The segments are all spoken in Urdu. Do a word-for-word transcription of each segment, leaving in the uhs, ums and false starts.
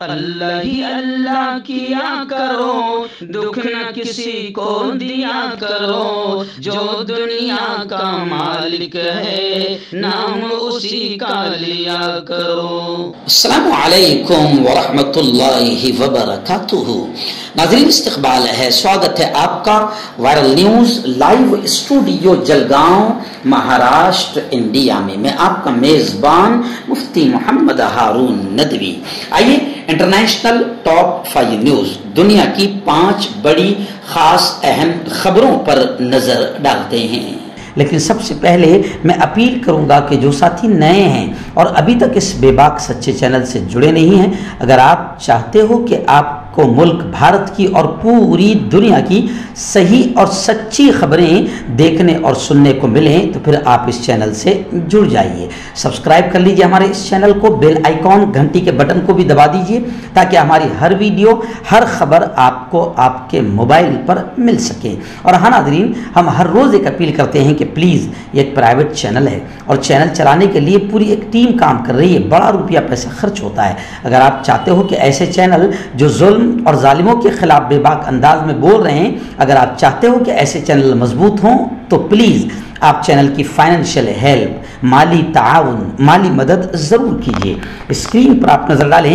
اللہ ہی اللہ کیا کرو، دکھ نہ کسی کو دیا کرو، جو دنیا کا مالک ہے نام اسی کا لیا کرو۔ السلام علیکم ورحمۃ اللہ وبرکاتہ۔ ناظرین استقبال ہے، سواگت ہے آپ کا viral news live studio Jalgaon Maharashtra India میں۔ میں آپ کا میزبان مفتی محمد ہارون ندوی۔ آئیے انٹرنیشنل ٹاپ فائیو نیوز، دنیا کی پانچ بڑی خاص اہم خبروں پر نظر ڈالتے ہیں۔ لیکن سب سے پہلے میں اپیل کروں گا کہ جو ساتھی نئے ہیں اور ابھی تک اس بے باک سچے چینل سے جڑے نہیں ہیں، اگر آپ چاہتے ہو کہ آپ کو ملک بھارت کی اور پوری دنیا کی صحیح اور سچی خبریں دیکھنے اور سننے کو ملیں تو پھر آپ اس چینل سے جڑ جائیے۔ سبسکرائب کر لیجئے ہمارے اس چینل کو، بیل آئیکن گھنٹی کے بٹن کو بھی دبا دیجئے تاکہ ہماری ہر ویڈیو، ہر خبر آپ کو آپ کے موبائل پر مل سکے۔ اور ہاں ناظرین، ہم ہر روز ایک اپیل کرتے ہیں کہ پلیز یہ ایک پرائیویٹ چینل ہے اور چینل چلانے کے لیے پوری ایک ٹیم کام کر رہی ہے، بڑا روپیہ پیسہ خرچ ہوتا ہے۔ اگر آپ چاہتے ہو کہ ایسے چینل جو ظلم اور ظالموں کے خلاف بے باک انداز میں بول رہے ہیں، اگر آپ چاہتے ہو کہ ایسے چینل مضبوط ہوں تو پلیز آپ چینل کی فائنینشیل ہیلپ، مالی تعاون، مالی مدد ضرور کیجیے۔ اسکرین پر آپ نظر ڈالیں،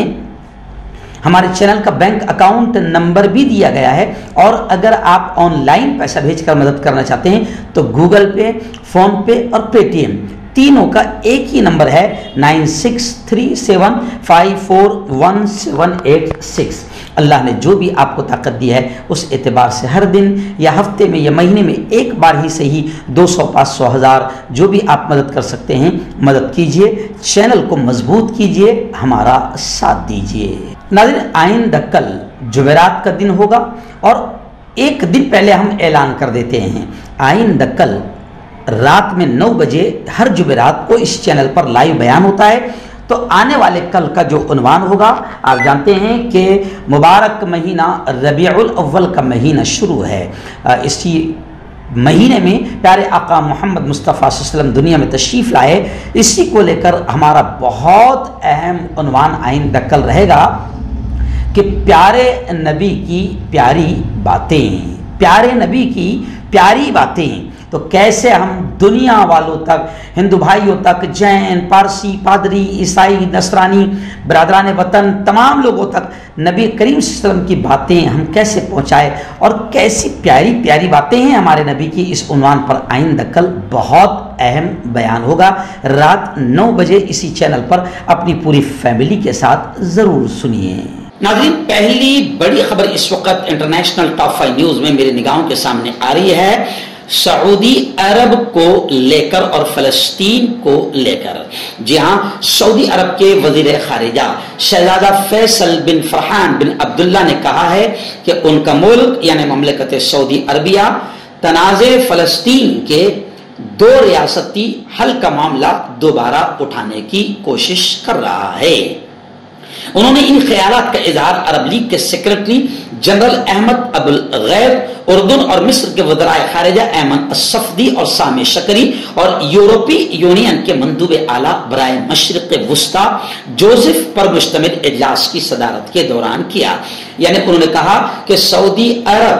ہمارے چینل کا بینک اکاؤنٹ نمبر بھی دیا گیا ہے، اور اگر آپ آن لائن پیسہ بھیج کر مدد کرنا چاہتے ہیں تو گوگل پے، فون پے اور پے ٹی ایم تینوں کا ایک ہی نمبر ہے nine six three seven five four one seven eight six. اللہ نے جو بھی آپ کو طاقت دی ہے اس اعتبار سے ہر دن یا ہفتے میں یا مہینے میں ایک بار ہی صحیح دو سو پانچ سو ہزار جو بھی آپ مدد کر سکتے ہیں مدد کیجئے، چینل کو مضبوط کیجئے، ہمارا ساتھ دیجئے۔ ناظرین، آئندہ کل جمعرات کا دن ہوگا، اور ایک دن پہلے ہم اعلان کر دیتے ہیں، آئندہ کل رات میں نو بجے ہر جمعرات کو اس چینل پر لائیو بیان ہوتا ہے۔ تو آنے والے کل کا جو عنوان ہوگا، آپ جانتے ہیں کہ مبارک مہینہ ربیع الاول کا مہینہ شروع ہے، اسی مہینے میں پیارے آقا محمد مصطفیٰ صلی اللہ علیہ وسلم دنیا میں تشریف لائے۔ اسی کو لے کر ہمارا بہت اہم عنوان آئندہ کل رہے گا کہ پیارے نبی کی پیاری باتیں، پیارے نبی کی پیاری باتیں۔ تو کیسے ہم دنیا والوں تک، ہندو بھائیوں تک، جین، پارسی، پادری، عیسائی، نصرانی، برادران وطن، تمام لوگوں تک نبی کریم صلی اللہ علیہ وسلم کی باتیں ہم کیسے پہنچائے، اور کیسی پیاری پیاری باتیں ہیں ہمارے نبی کی، اس عنوان پر آئندہ کل بہت اہم بیان ہوگا۔ رات نو بجے اسی چینل پر اپنی پوری فیملی کے ساتھ ضرور سنیے۔ ناظرین، پہلی بڑی خبر اس وقت انٹرنیشنل ٹاپ فائیو نیوز میں میرے نگاہوں کے سامنے آ رہی ہے، سعودی عرب کو لے کر اور فلسطین کو لے کر۔ جی ہاں، سعودی عرب کے وزیر خارجہ شہزادہ فیصل بن فرحان بن عبداللہ نے کہا ہے کہ ان کا ملک یعنی مملکت سعودی عربیہ تنازع فلسطین کے دو ریاستی حل کا معاملہ دوبارہ اٹھانے کی کوشش کر رہا ہے۔ انہوں نے ان خیالات کا اظہار عرب لیگ کے سیکرٹری جنرل احمد ابو الغیب، اردن اور مصر کے وزرائے خارجہ ایمن الصفدی اور سامع شکری، اور یورپی یونین کے مندوب اعلیٰ برائے مشرق وسطی جوزف پر مشتمل اجلاس کی صدارت کے دوران کیا۔ یعنی انہوں نے کہا کہ سعودی عرب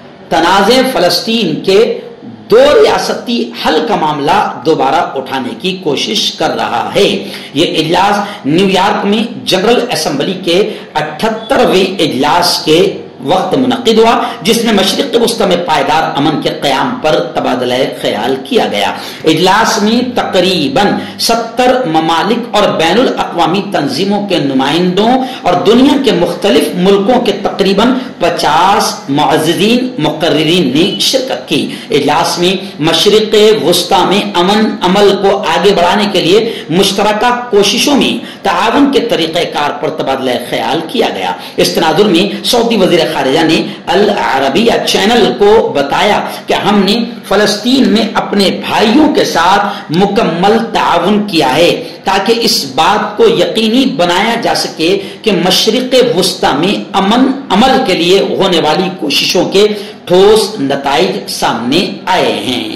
تنازع فلسطین کے دو ریاستی حل کا معاملہ دوبارہ اٹھانے کی کوشش کر رہا ہے۔ یہ اجلاس نیو یارک میں جنرل اسمبلی کے اٹھہترویں اجلاس کے وقت منعقد ہوا، جس میں مشرق وسطی میں پائیدار امن کے قیام پر تبادلہ خیال کیا گیا۔ اجلاس میں تقریباً ستر ممالک اور بین الاقوامی تنظیموں کے نمائندوں اور دنیا کے مختلف ملکوں کے تقریباً پچاس معززین مقررین نے شرکت کی۔ اجلاس میں مشرق وسطی میں امن عمل کو آگے بڑھانے کے لیے مشترکہ کوششوں میں تعاون کے طریقہ کار پر تبادلہ خیال کیا گیا۔ اس تناظر میں سعودی وزیر خارجہ نے العربیہ چینل کو بتایا کہ ہم نے فلسطین میں اپنے بھائیوں کے ساتھ مکمل تعاون کیا ہے تاکہ اس بات کو یقینی بنایا جا سکے کہ مشرق وسطی میں امن عمل کے لیے ہونے والی کوششوں کے ٹھوس نتائج سامنے آئے ہیں۔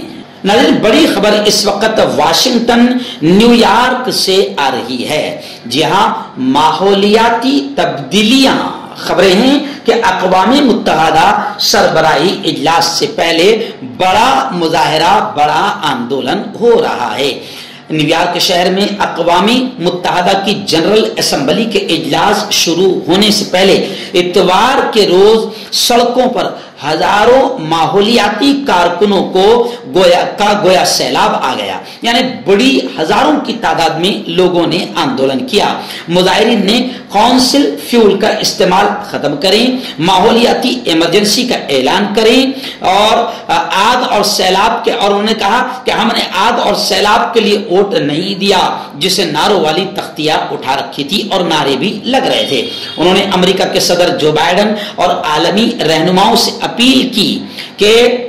ناظرین بڑی خبر اس وقت واشنگٹن نیو یارک سے آ رہی ہے. جی ہاں ماحولیاتی تبدیلیاں خبریں ہیں کہ اقوام متحدہ سربراہی اجلاس سے پہلے بڑا مظاہرہ بڑا آندولن ہو رہا ہے. نیو یارک شہر میں اقوام متحدہ کی جنرل اسمبلی کے اجلاس شروع ہونے سے پہلے اتوار کے روز سڑکوں پر ہزاروں ماحولیاتی کارکنوں کو گویا کا گویا سیلاب آ گیا. یعنی بڑی ہزاروں کی تعداد میں لوگوں نے آندولن کیا. مظاہرین نے کونسل فیول کا استعمال ختم کریں, ماحولیاتی ایمرجنسی کا اعلان کریں اور آگ اور سیلاب کے اور انہوں نے کہا کہ ہم نے آگ اور سیلاب کے لیے ووٹ نہیں دیا, جسے نعروں والی تختیاں اٹھا رکھی تھی اور نعرے بھی لگ رہے تھے. انہوں نے امریکہ کے صدر جو بائیڈن اور عالمی رہنماؤں سے اپیل کی کہ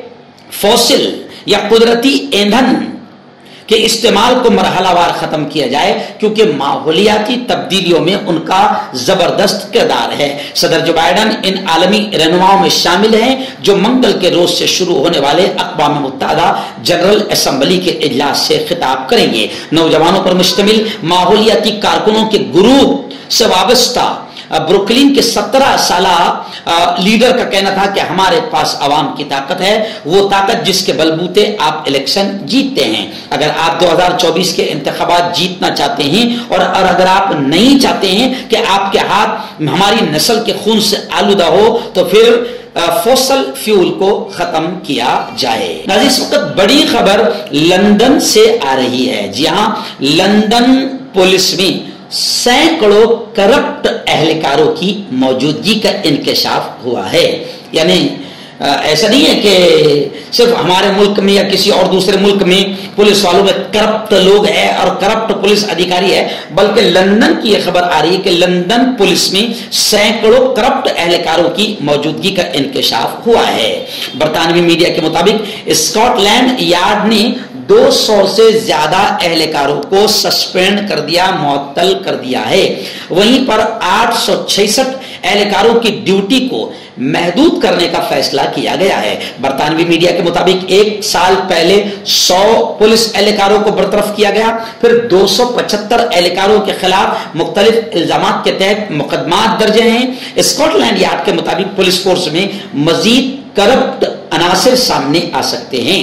فوسل یا قدرتی ایندھن کے استعمال کو مرحلہ وار ختم کیا جائے کیونکہ ماحولیاتی تبدیلیوں میں ان کا زبردست کردار ہے. صدر جو بائیڈن ان عالمی رہنماؤں میں شامل ہیں جو منگل کے روز سے شروع ہونے والے اقوام متحدہ جنرل اسمبلی کے اجلاس سے خطاب کریں گے. نوجوانوں پر مشتمل ماحولیاتی کارکنوں کے گروپ سے وابستہ بروکلین کے سترہ سالہ لیڈر کا کہنا تھا کہ ہمارے پاس عوام کی طاقت ہے, وہ طاقت جس کے بلبوتے آپ الیکشن جیتتے ہیں. اگر آپ دو ہزار چوبیس کے انتخابات جیتنا چاہتے ہیں اور اگر آپ نہیں چاہتے ہیں کہ آپ کے ہاتھ ہماری نسل کے خون سے آلودہ ہو تو پھر فوسل فیول کو ختم کیا جائے. ناظرین اس وقت بڑی خبر لندن سے آ رہی ہے. جی ہاں لندن پولیس میں سینکڑوں کرپٹ اہلکاروں کی موجودگی کا انکشاف ہوا ہے. یعنی ایسا نہیں ہے کہ صرف ہمارے ملک میں یا کسی اور دوسرے ملک میں پولیس والوں میں کرپٹ لوگ ہیں اور کرپٹ پولیس ادھیکاری ہے, بلکہ لندن کی یہ خبر آ رہی ہے کہ لندن پولیس میں سینکڑوں کرپٹ اہلکاروں کی موجودگی کا انکشاف ہوا ہے. برطانوی میڈیا کے مطابق اسکاٹ لینڈ یارڈ نے دو سو سے زیادہ اہلکاروں کو سسپینڈ کر دیا, معطل کر دیا ہے. وہیں پر آٹھ سو چھیاسٹھ اہلکاروں کی ڈیوٹی کو محدود کرنے کا فیصلہ کیا گیا ہے. برطانوی میڈیا کے مطابق ایک سال پہلے سو پولیس اہلکاروں کو برطرف کیا گیا, پھر دو سو پچہتر اہلکاروں کے خلاف مختلف الزامات کے تحت مقدمات درج ہیں. اسکاٹ لینڈ یارڈ کے مطابق پولیس فورس میں مزید کرپٹ عناصر سامنے آ سکتے ہیں.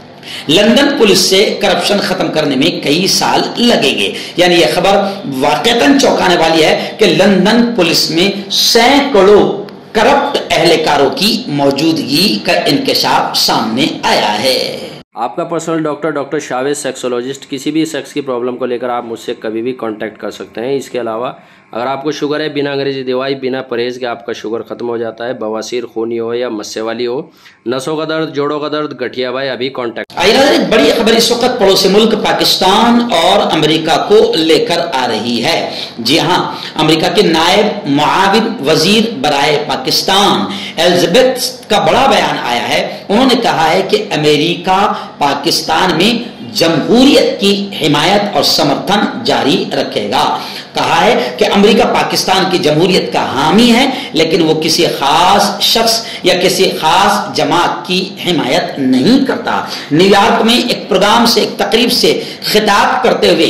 لندن پولیس سے کرپشن ختم کرنے میں کئی سال لگیں گے. یعنی یہ خبر واقعتاً چونکانے والی ہے کہ لندن پولیس میں سینکڑوں کرپٹ اہلکاروں کی موجودگی کا انکشاف سامنے آیا ہے. آپ کا personal doctor doctor Shaviz sexologist, کسی بھی سیکس کی پرابلم کو لے کر آپ مجھ سے کبھی بھی کانٹیکٹ کر سکتے ہیں. اس کے علاوہ اگر آپ کو شوگر ہے, بنا انگریزی دوائی بنا پرہیز کے آپ کا شوگر ختم ہو جاتا ہے, بواسیر خونی ہو یا مسے والی ہو, نسوں کا درد, جوڑوں کا درد, گٹھیا بھائی, ابھی کانٹیکٹ. ایک بڑی خبر اس وقت پڑوسی ملک پاکستان اور امریکہ کو لے کر آ رہی ہے. جی ہاں امریکہ کے نائب معاون وزیر برائے پاکستان الزبتھ کا بڑا بیان آیا ہے. انہوں نے کہا ہے کہ امریکہ پاکستان میں جمہوریت کی حمایت اور سمرتھن جاری رکھے گا. کہا ہے کہ امریکہ پاکستان کی جمہوریت کا حامی ہے لیکن وہ کسی خاص شخص یا کسی خاص جماعت کی حمایت نہیں کرتا. نیو یارک میں ایک پروگرام سے ایک تقریب سے خطاب کرتے ہوئے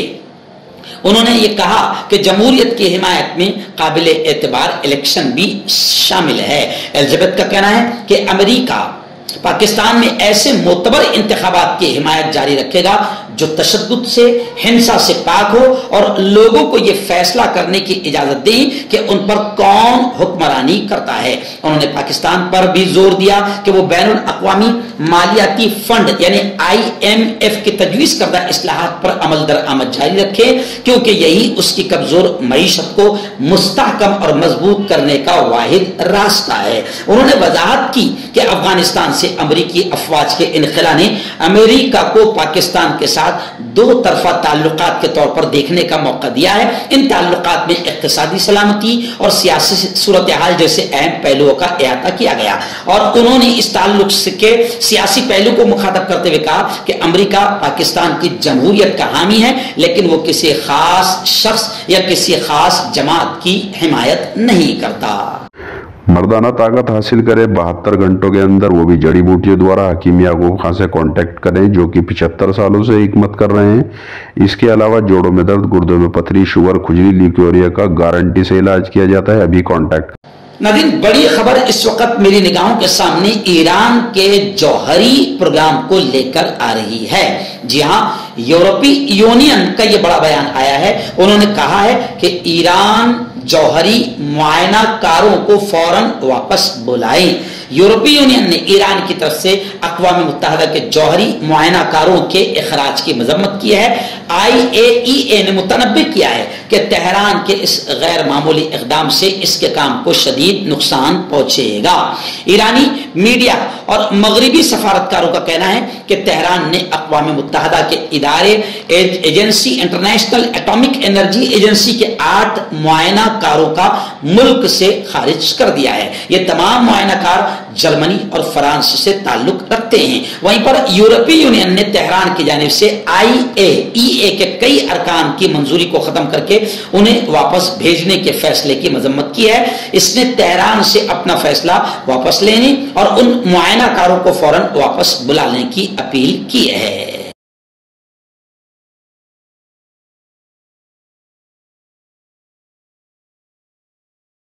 انہوں نے یہ کہا کہ جمہوریت کی حمایت میں قابل اعتبار الیکشن بھی شامل ہے. الزبتھ کا کہنا ہے کہ امریکہ پاکستان میں ایسے معتبر انتخابات کی حمایت جاری رکھے گا جو تشدد سے, ہنسا سے پاک ہو اور لوگوں کو یہ فیصلہ کرنے کی اجازت دیں کہ ان پر کون حکمرانی کرتا ہے. انہوں نے پاکستان پر بھی زور دیا کہ وہ بین الاقوامی مالیاتی فنڈ یعنی آئی ایم ایف کی تجویز کردہ اصلاحات پر عمل درآمد جاری رکھے کیونکہ یہی اس کی کمزور معیشت کو مستحکم اور مضبوط کرنے کا واحد راستہ ہے. انہوں نے وضاحت کی کہ افغانستان سے امریکی افواج کے انخلا نے امریکہ کو پاکستان کے ساتھ دو طرفہ تعلقات کے طور پر دیکھنے کا موقع دیا ہے. ان تعلقات میں اقتصادی سلامتی اور سیاسی صورتحال جیسے اہم پہلوؤں کا احاطہ کیا گیا اور انہوں نے اس تعلق کے سیاسی پہلو کو مخاطب کرتے ہوئے کہا کہ امریکہ پاکستان کی جمہوریت کا حامی ہے لیکن وہ کسی خاص شخص یا کسی خاص جماعت کی حمایت نہیں کرتا. मर्दाना ताकत हासिल करें बहत्तर घंटों के अंदर, वो भी जड़ी बूटियों द्वारा। हकीम याकूब खान से कांटेक्ट करें जो कि पिछहत्तर सालों से हिकमत कर रहे हैं। इसके अलावा जोड़ों में दर्द, गुर्दों में पथरी, शुगर, खुजली, ल्यूकेरिया का गारंटी से इलाज किया जाता है। अभी कांटेक्ट। नाज़रीन, बड़ी खबर इस वक्त मेरी निगाहों के सामने ईरान के जौहरी प्रोग्राम को लेकर आ रही है। जी हाँ, यूरोपीय यूनियन का ये बड़ा बयान आया है। उन्होंने कहा है कि ईरान जौहरी मुआयनाकारों को फौरन वापस बुलाएं। यूरोपीय यूनियन ने ईरान की तरफ से अक़वाम मुत्तहिदा के जौहरी मुआयनाकारों के इखराज की मजम्मत की है। आई ए ई ए ने मुतनब्बे किया है कि तेहरान के इस गैर मामूली इक़दाम से इसके काम को शदीद नुकसान पहुंचेगा। ईरानी मीडिया और मगरबी सफारतकारों का कहना है कि तेहरान ने अक़वाम मुत्तहिदा के इदारे agency, international atomic energy agency के आठ मुआयनाकारों का मुल्क से खारिज कर दिया है। ये तमाम मुआयनाकार जर्मनी और फ्रांस से ताल्लुक रखते हैं। वहीं पर यूरोपीय यूनियन ने तेहरान की जानिब से आई ए ई ए के कई अरकान की मंजूरी को खत्म करके उन्हें वापस भेजने के फैसले की मजम्मत की है। इसने तेहरान से अपना फैसला वापस लेने और उन मुआयनाकारों को फौरन वापस बुलाने की अपील की है।